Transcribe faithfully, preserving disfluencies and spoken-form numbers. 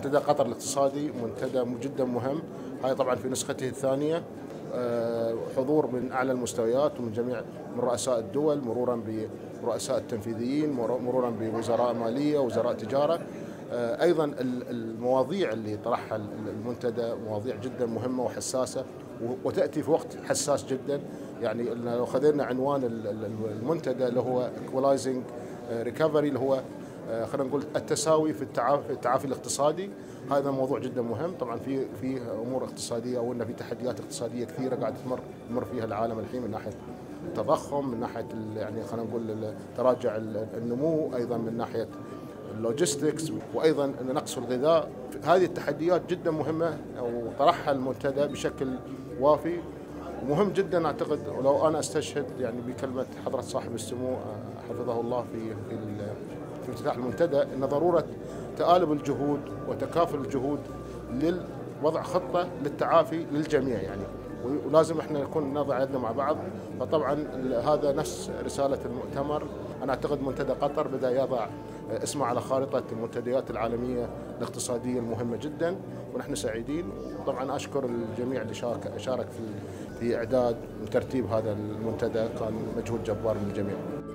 منتدى قطر الاقتصادي منتدى جدا مهم، هاي طبعا في نسخته الثانية، حضور من أعلى المستويات ومن جميع من رؤساء الدول مرورا برؤساء التنفيذيين مرورا بوزراء مالية وزراء تجارة. أيضا المواضيع اللي طرحها المنتدى مواضيع جدا مهمة وحساسة وتأتي في وقت حساس جدا. يعني لو خذينا عنوان المنتدى اللي هو Equalizing Recovery اللي هو خلينا نقول التساوي في التعافي, التعافي الاقتصادي، هذا موضوع جدا مهم. طبعا في في امور اقتصاديه او ان في تحديات اقتصاديه كثيره قاعده تمر تمر فيها العالم الحين من ناحيه التضخم، من ناحيه يعني خلينا نقول تراجع النمو، ايضا من ناحيه اللوجيستكس، وايضا نقص الغذاء. هذه التحديات جدا مهمه وطرحها المنتدى بشكل وافي ومهم جدا. اعتقد ولو انا استشهد يعني بكلمه حضره صاحب السمو حفظه الله في في في افتتاح المنتدى ان ضروره تآلف الجهود وتكافل الجهود لوضع خطه للتعافي للجميع يعني، ولازم احنا نكون نضع يدنا مع بعض. فطبعا هذا نفس رساله المؤتمر. انا اعتقد منتدى قطر بدا يضع اسمه على خارطه المنتديات العالميه الاقتصاديه المهمه جدا، ونحن سعيدين. طبعا اشكر الجميع اللي شارك شارك في في اعداد وترتيب هذا المنتدى، كان مجهود جبار من الجميع.